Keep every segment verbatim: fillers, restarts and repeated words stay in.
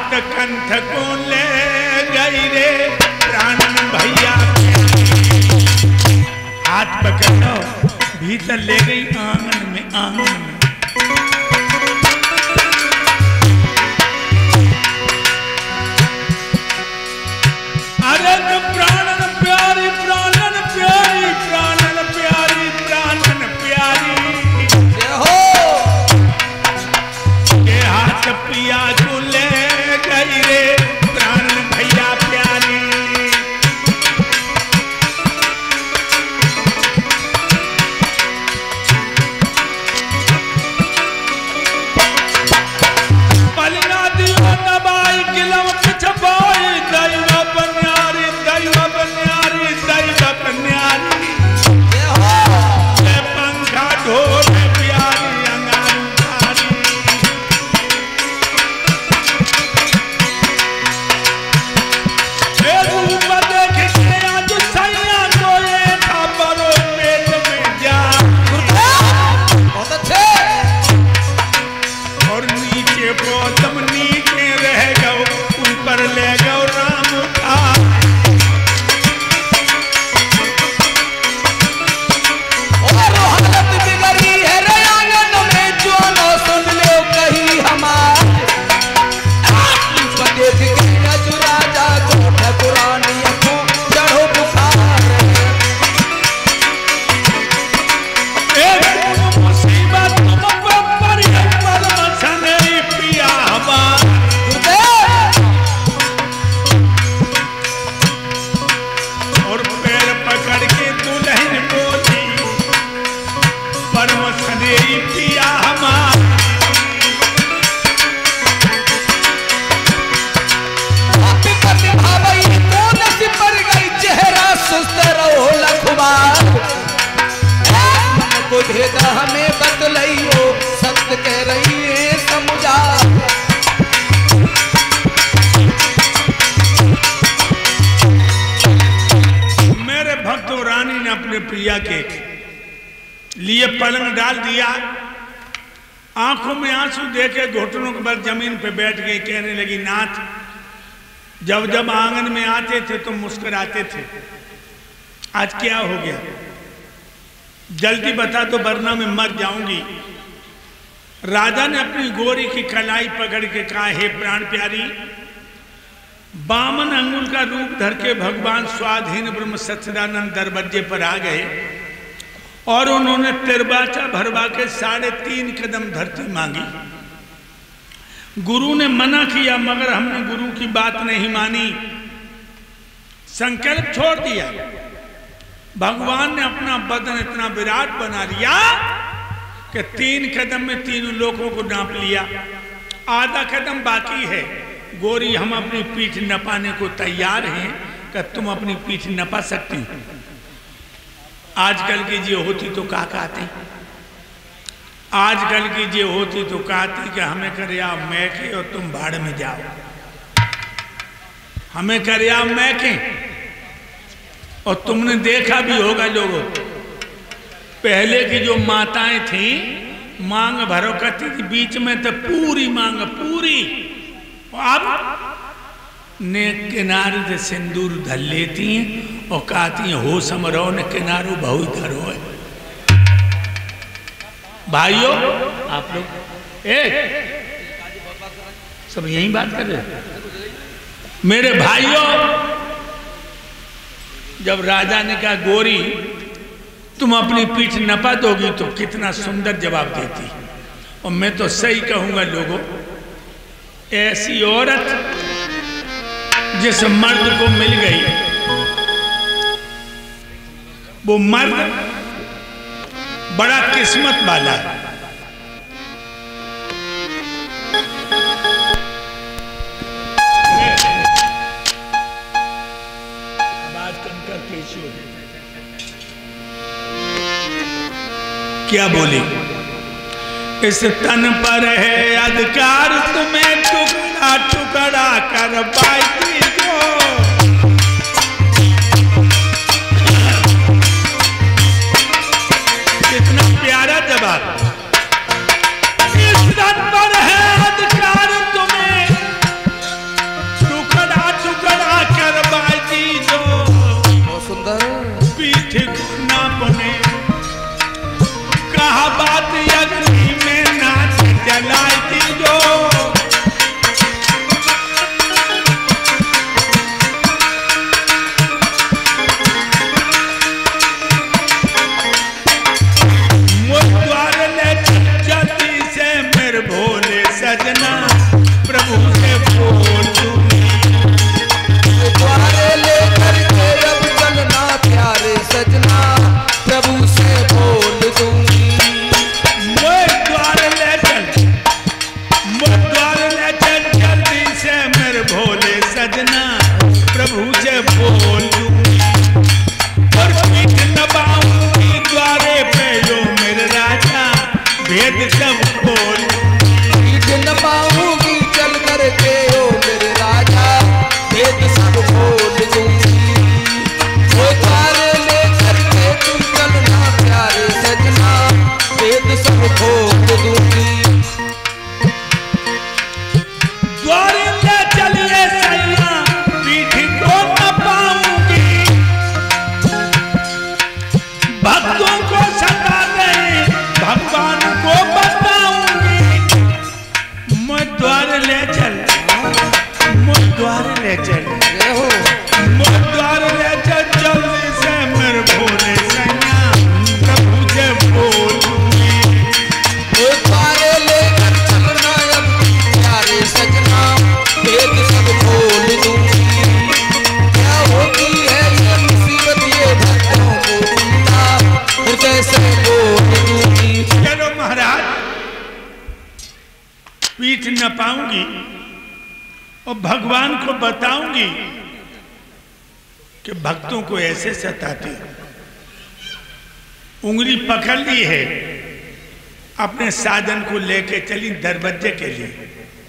हाथ कंठ को ले गई रे प्राणन भैया, हाथ पकड़ लो भीतर ले गई आंगन में, आंगन में। अरे तो प्राणन प्यारी, प्राणन प्यारी, प्राणन प्यारी, प्राणन प्यारी के हाथ पिया को ले गई रे प्राणन भैया प्यारी। पलना दियो दबाई गिलम छपाई दैव बन्यारी, दैव बन्यारी, दैव बन्यारी पंखा ढोल प्यारी अंगारू प्यारी। रूप देख के आज सैया को ये था बड़ो पेट में जा, बहुत अच्छे। और नीचे गौतम नीचे रह गौ, ऊपर ले गौ राम था। और हालत बिगड़ी है रे आंगन में, जो न सुन लो कहीं हमारे। देख के राजा को ठकुरानी को चढ़ो बुखार। एक मुसीबत तुम पर है परम सनई पिया हमार। और पैर पकड़ के दुल्हन बोली परम सनई पिया हमार। चेहरा सुस्त रहो लखुमार, को भेदा हमें बतलाइयो, सत्य कह रही है समुझा। मेरे भक्तों, रानी ने अपने प्रिया के लिए पलंग डाल दिया, आंखों में आंसू देके घुटनों के बल जमीन पे बैठ गई। कहने लगी नाथ, जब जब आंगन में आते थे तो मुस्कुराते थे, आज क्या हो गया? जल्दी बता दो वरना मैं मर जाऊंगी। राजा ने अपनी गोरी की कलाई पकड़ के कहा, हे प्राण प्यारी, बामन अंगुल का रूप धर के भगवान स्वाधीन ब्रह्म सच्चिदानंद दरवाजे पर आ गए और उन्होंने तिरबाचा भरवा के साढ़े तीन कदम धरती मांगी। गुरु ने मना किया मगर हमने गुरु की बात नहीं मानी, संकल्प छोड़ दिया। भगवान ने अपना बदन इतना विराट बना लिया कि तीन कदम में तीनों लोगों को नाप लिया, आधा कदम बाकी है। गोरी, हम अपनी पीठ नपाने को तैयार हैं कि तुम अपनी पीठ नपा सकती हो। आजकल की जी होती तो क्या कहते, आजकल की जी होती तो कहती कि हमें कर या मैके और तुम भाड़ में जाओ, हमें कर या मैके। और तुमने देखा भी होगा लोगों, पहले की जो माताएं थी मांग भरो करती थी, बीच में तो पूरी मांग पूरी, अब ने किनारे से सिंदूर धर लेती हैं और कहती हैं हो समरो ने किनारू बहु धरो है। भाइयों, आप लोग ए सब यही बात कर रहे हैं। मेरे भाइयों, जब राजा ने कहा गोरी तुम अपनी पीठ नपा दोगी तो कितना सुंदर जवाब देती, और मैं तो सही कहूंगा लोगों, ऐसी औरत जिस मर्द को मिल गई वो मर्द बड़ा किस्मत वाला है। आवाज कम कर पेशी हो, क्या बोली? इस तन पर है अधिकार तुम्हें टुकड़ा टुकड़ा कर पाएगी जो, कितना प्यारा जवाब। इस तन पर है अधिकार तुम्हें पाऊंगी और भगवान को बताऊंगी कि भक्तों को ऐसे सताते। उंगली पकड़ ली है, अपने साधन को लेके चली दरवाजे के लिए।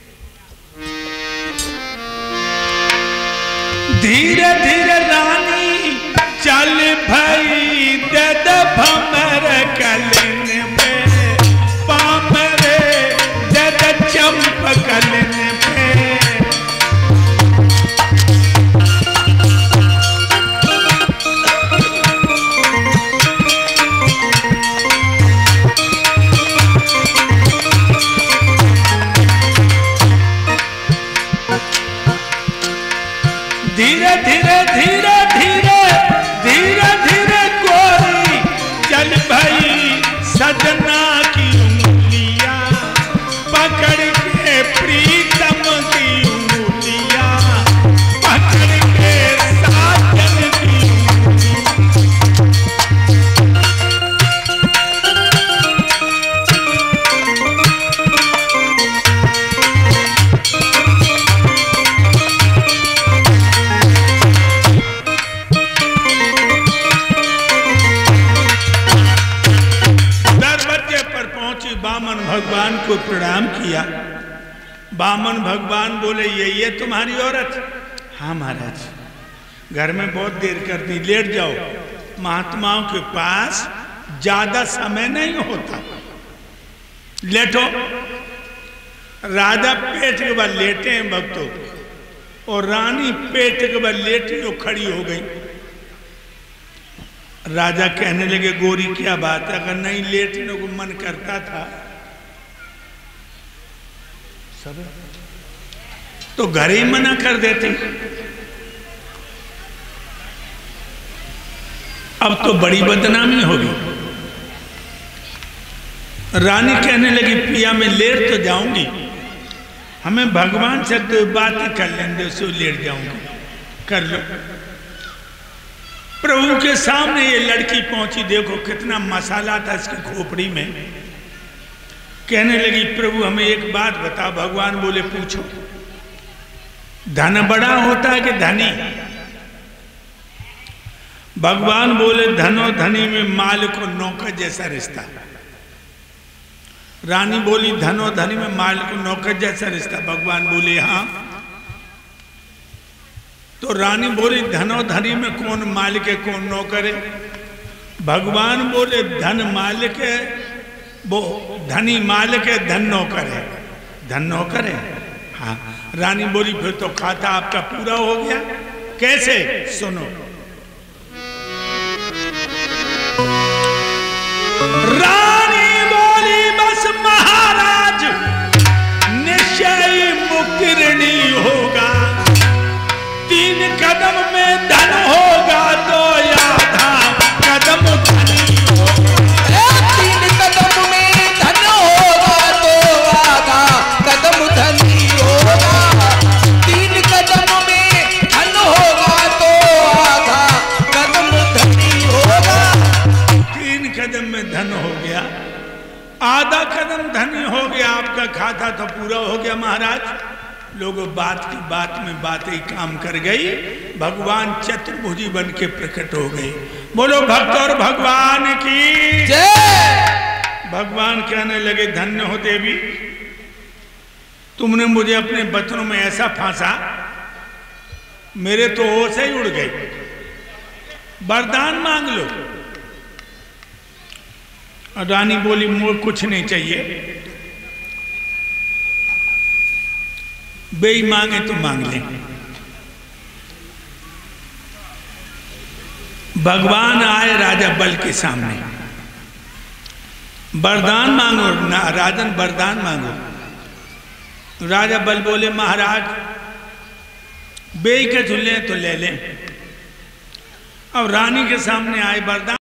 धीरे धीरे रानी चल भई दे दे भमर कलिन पे, पामरे दे दे चंप कलिन पे। धीरे धीरे धीरे धीरे धीरे धीरे गोरी चल भई सजना की उंगलियां पकड़ के, प्रीतम की उंगलियां पकड़ के, साजन की बामन भगवान को प्रणाम किया। बामन भगवान बोले ये ये तुम्हारी औरत? हाँ महाराज, घर में बहुत देर कर दी, लेट जाओ। महात्माओं के पास ज्यादा समय नहीं होता, लेटो। राजा पेट के बाद लेटे हैं भक्तों, और रानी पेट के बाद लेटी और खड़ी हो गई। राजा कहने लगे गोरी क्या बात है, अगर नहीं लेटने को मन करता था सब तो घर ही मना कर देती। अब तो बड़ी बदनामी होगी। रानी कहने लगी पिया मैं लेट तो जाऊंगी, हमें भगवान से दो बातें कर लेंगे, सो लेट जाऊंगी। कर लो। प्रभु के सामने ये लड़की पहुंची, देखो कितना मसाला था इसकी खोपड़ी में। कहने लगी प्रभु हमें एक बात बता। भगवान बोले पूछो। धन बड़ा होता है कि धनी? भगवान बोले धनो धनी में माल को नौकर जैसा रिश्ता। रानी बोली धनो धनी में माल को नौकर जैसा रिश्ता। भगवान बोले हाँ। तो रानी बोली धनो धनी में कौन मालिक है कौन नौकर है? भगवान बोले धन मालिक है, वो धनी मालिक है, धन नौकर है। धन नौकर है हाँ। रानी बोली फिर तो खाता आपका पूरा हो गया। कैसे? सुनो। रानी बोली बस महाराज निश्चय मुक्तिरणी होगा, तीन कदम में धन होगा तो आधा कदम धनी होगा। तीन कदम में धन होगा तो आधा कदम धनी होगा। तीन कदम में धन होगा तो आधा कदम धनी होगा। तीन कदम में धन हो गया, आधा कदम धनी हो गया, आपका खाता तो पूरा हो गया महाराज। लोगों बात की बात में बातें काम कर गई। भगवान चतुर्भुजी बन के प्रकट हो गए। बोलो भक्त और भगवान की जय। भगवान कहने लगे धन्य हो देवी, तुमने मुझे अपने बचनों में ऐसा फांसा मेरे तो होश ही उड़ गए। वरदान मांग लो। रानी बोली मुझे कुछ नहीं चाहिए, बेई मांगे तो मांग ले। भगवान आए राजा बल के सामने, वरदान मांगो ना राजन, वरदान मांगो। राजा बल बोले महाराज बेई के झूले तो ले लें। अब रानी के सामने आए वरदान